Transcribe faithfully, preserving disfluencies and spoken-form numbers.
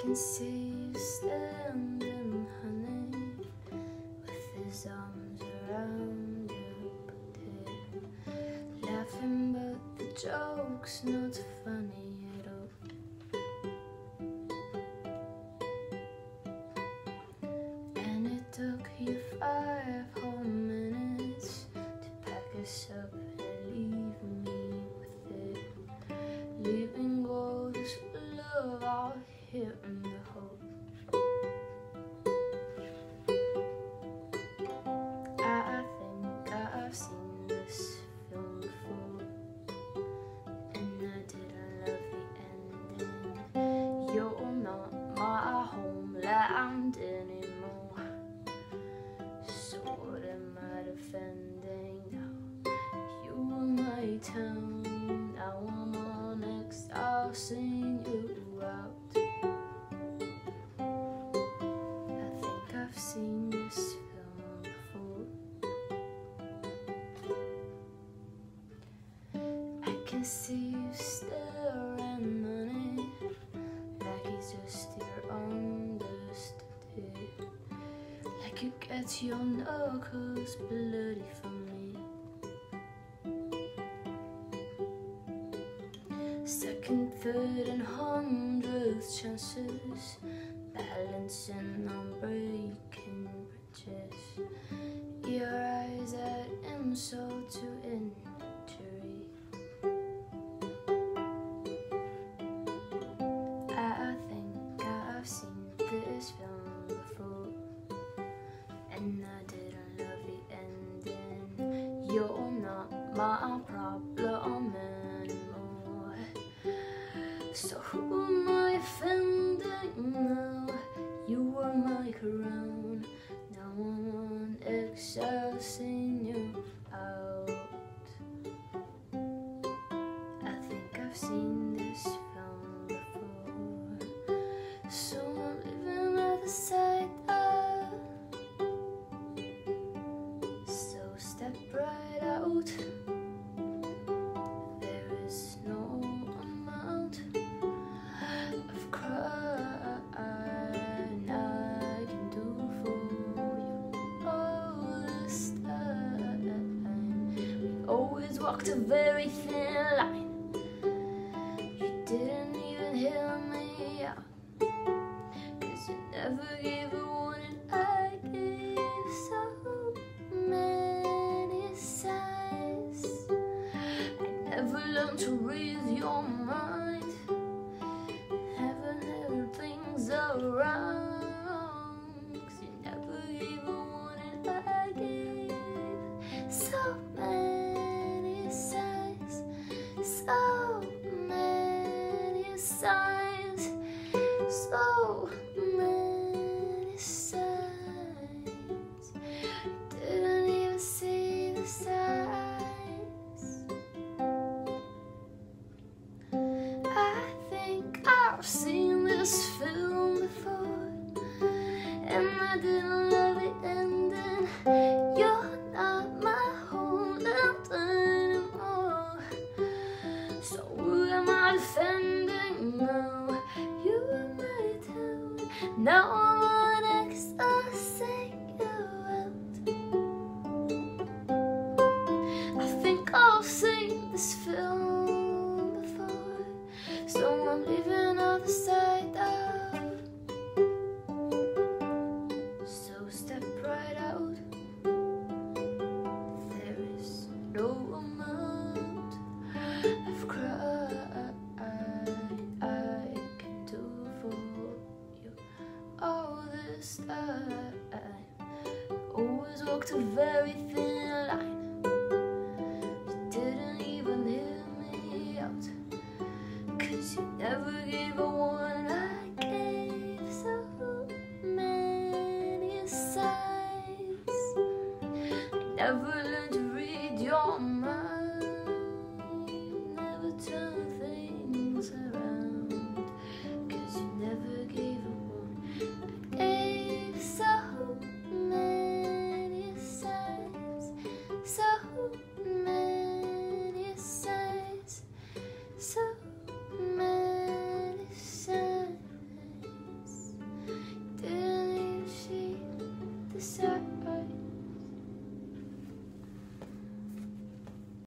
can see you standing, honey, with his arms around your body, laughing, but the joke's not funny at all. And it took you five whole minutes to pack us up and leave me with it, leaving all this love out here in the hole. I think I've seen this film before, and I didn't love the ending. You're not my homeland anymore, so what am I defending now? You were my town, now I'm on exile, seeing you out. I think I've seen this film before. I can see you staring on it, like it's just your understood it, like you get your knuckles bloody from me. Second, third, and hundredth chances, balancing on breaking bridges. Your eyes add insult to injury. I think I've seen this film before, and I didn't love the ending. You're not my problem anymore, so who am I offending now? You were my crown, now I'm on exile, seeing you out. I think I've seen this film before, so I'm living at the side up. So step right out. There is no amount of crying I can do for you all this time. We always walked a very thin line. You didn't even hear me out, 'cause you never gave a warning. I gave so many signs. I never learned to read your mind, never held things around, 'cause you never gave a warning. I gave so many signs, so many signs, so many signs. Didn't even see the signs. I think I've seen this film before, and I didn't love the ending. You're not my homeland anymore, so who am I defending now? You were my town, now I'm on exile, seeing you out. I think I've seen this film before, so I'm leaving on the side out. So step right out. There is no amount of crying I can do for you all this time. Always walked a very thin line. You didn't even hear me out, 'cause you never gave a warning. I gave so many signs. I never learned to read your mind, never turned things around, 'cause you never gave a warning. I gave so many signs, so many signs, so many signs. deserve